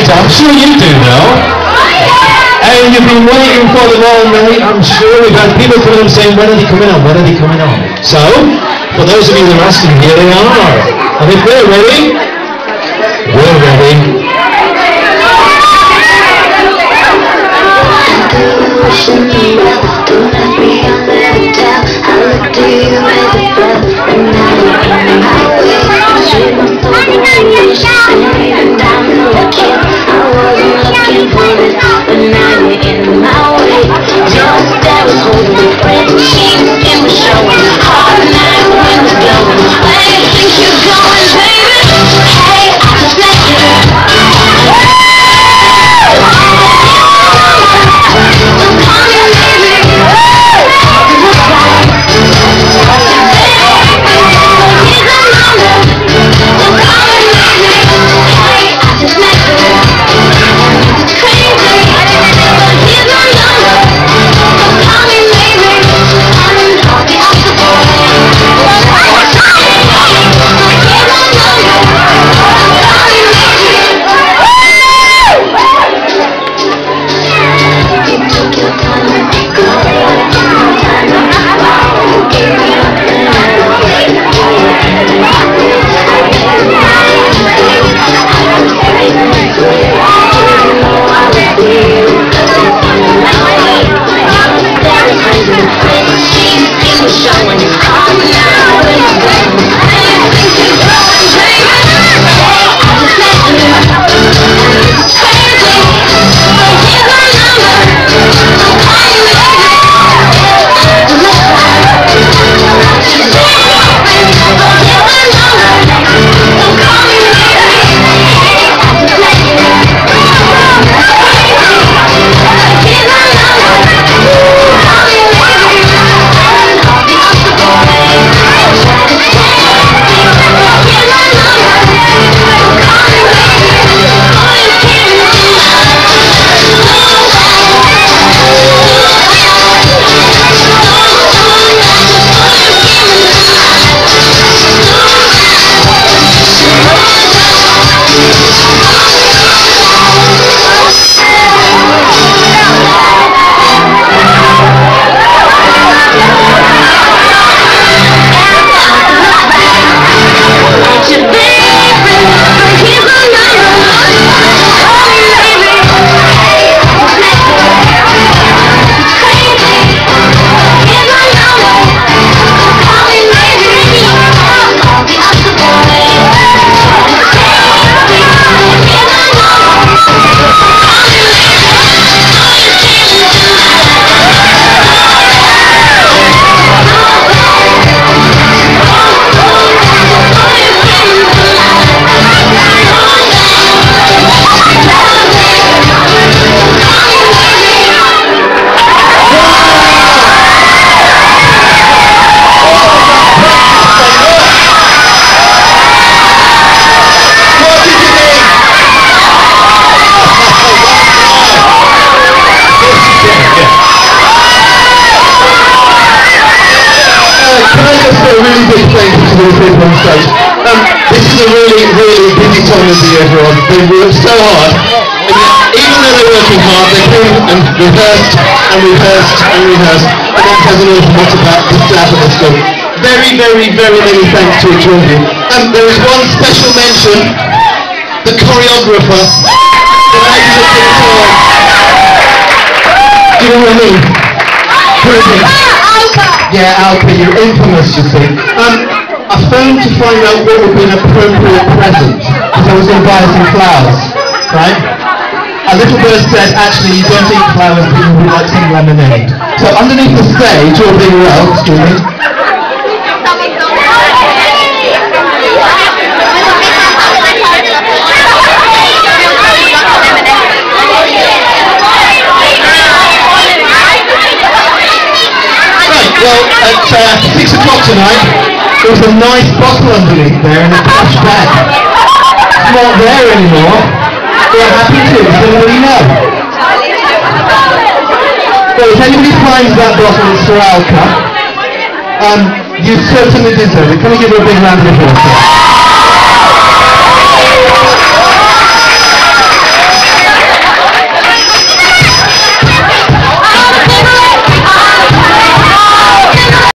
so I'm sure you do know. And you've been waiting for them all night, I'm sure. We've had people coming up saying, when are they coming on, when are they coming on? So, for those of you that are asking, here they are. And if they're ready, we're ready. This is a really, really busy time of the year, everyone. They work so hard, and yet, even though they're working hard, they came and rehearsed and rehearsed and rehearsed, and that says an awful lot about the staff at the school. Very, very, very many thanks to each one of you. There is one special mention, the choreographer, the lady that did it all. Do you know what I mean? Who is it? Yeah, Alka, you're infamous, you see. I phoned to find out what would be an appropriate present, because I was going to buy her some flowers, right? A little bird said, actually, you don't eat flowers, people would like some lemonade. So underneath the stage, all being well, excuse me. Right, well, at 6 o'clock tonight, there's a nice bottle underneath there in a plush bag. It's not there anymore. We're happy to, does anybody know? Well, if anybody finds that bottle, it's for Alka. You certainly deserve it. Can we give her a big round of applause?